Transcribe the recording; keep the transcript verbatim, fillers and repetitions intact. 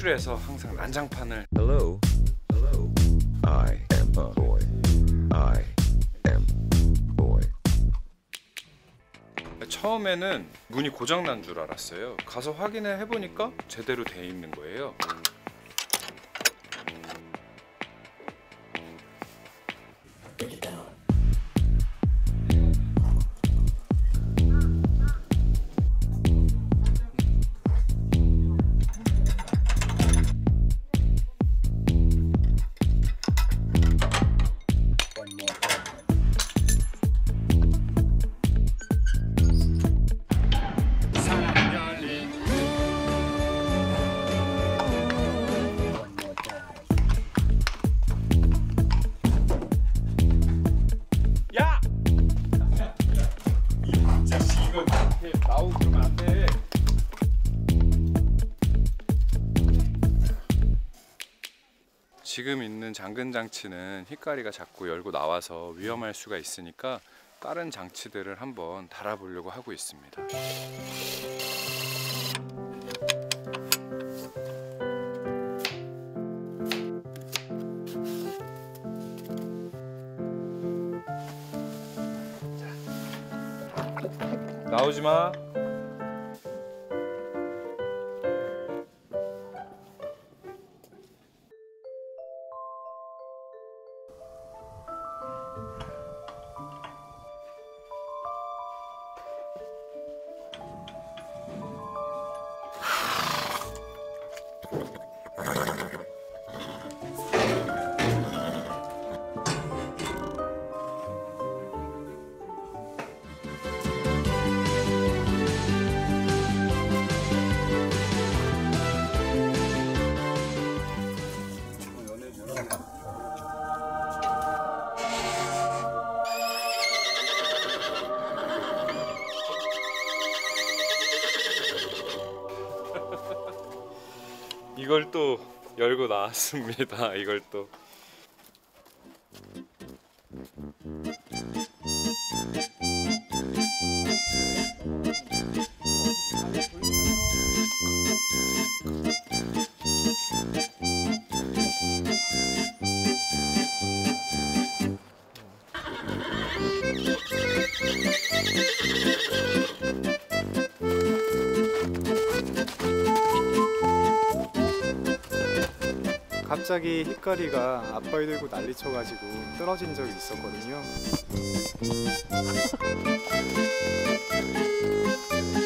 외출해서 항상 난장판을. Hello, hello. I am a boy. I am boy. 처음에는 문이 고장 난 줄 알았어요. 가서 확인을 해보니까 제대로 돼 있는 거예요. 나오고 그러면 안 돼. 지금 있는 잠근 장치는 휘까리가 자꾸 열고 나와서 위험할 수가 있으니까 다른 장치들을 한번 달아보려고 하고 있습니다. 나오지 마. 이걸 또 열고 나왔습니다. 이걸 또 갑자기 휘까리가 앞발 들고 난리 쳐가지고 떨어진 적이 있었거든요.